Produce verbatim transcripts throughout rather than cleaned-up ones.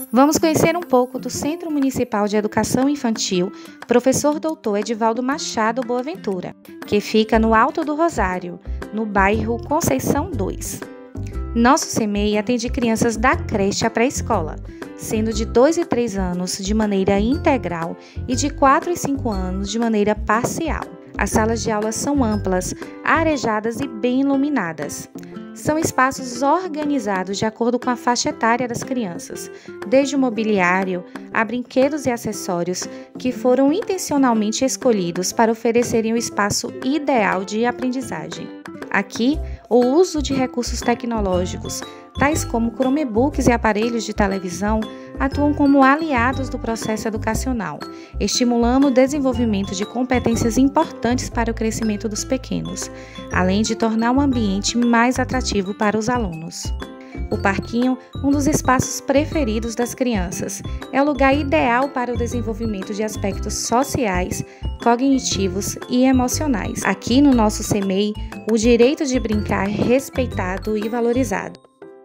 Vamos conhecer um pouco do Centro Municipal de Educação Infantil Professor Doutor Edivaldo Machado Boaventura, que fica no Alto do Rosário, no bairro Conceição dois. Nosso C M E I atende crianças da creche à pré-escola, sendo de dois e três anos de maneira integral e de quatro e cinco anos de maneira parcial. As salas de aula são amplas, arejadas e bem iluminadas. São espaços organizados de acordo com a faixa etária das crianças, desde o mobiliário a brinquedos e acessórios que foram intencionalmente escolhidos para oferecerem o espaço ideal de aprendizagem. Aqui, o uso de recursos tecnológicos, tais como Chromebooks e aparelhos de televisão, atuam como aliados do processo educacional, estimulando o desenvolvimento de competências importantes para o crescimento dos pequenos, além de tornar o ambiente mais atrativo para os alunos. O parquinho, um dos espaços preferidos das crianças, é o lugar ideal para o desenvolvimento de aspectos sociais, cognitivos e emocionais. Aqui no nosso C M E I, o direito de brincar é respeitado e valorizado.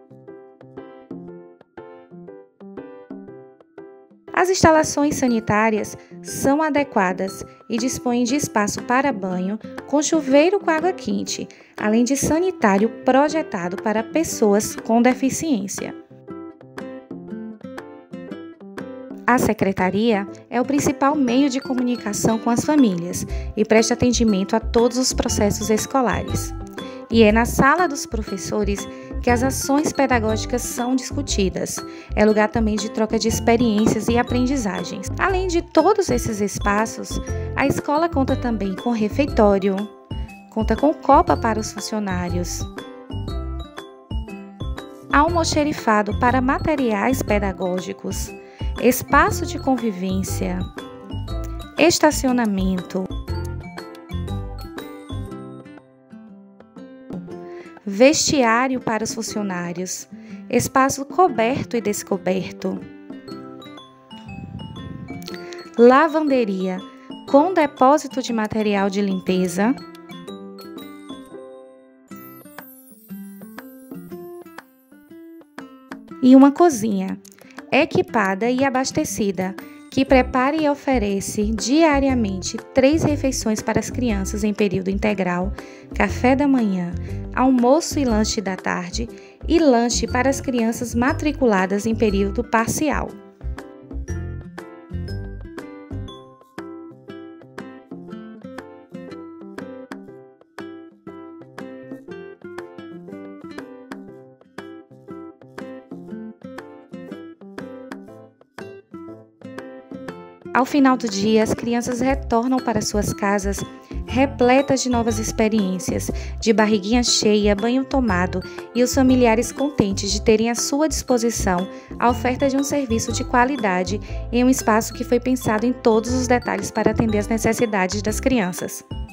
As instalações sanitárias são adequadas e dispõem de espaço para banho com chuveiro com água quente, além de sanitário projetado para pessoas com deficiência. A secretaria é o principal meio de comunicação com as famílias e presta atendimento a todos os processos escolares. E é na sala dos professores que as ações pedagógicas são discutidas. É lugar também de troca de experiências e aprendizagens. Além de todos esses espaços, a escola conta também com refeitório, conta com copa para os funcionários, almoxerifado para materiais pedagógicos, espaço de convivência, estacionamento, vestiário para os funcionários, espaço coberto e descoberto, lavanderia com depósito de material de limpeza, e uma cozinha equipada e abastecida, que prepara e oferece diariamente três refeições para as crianças em período integral, café da manhã, almoço e lanche da tarde e lanche para as crianças matriculadas em período parcial. Ao final do dia, as crianças retornam para suas casas repletas de novas experiências, de barriguinha cheia, banho tomado e os familiares contentes de terem à sua disposição a oferta de um serviço de qualidade em um espaço que foi pensado em todos os detalhes para atender às necessidades das crianças.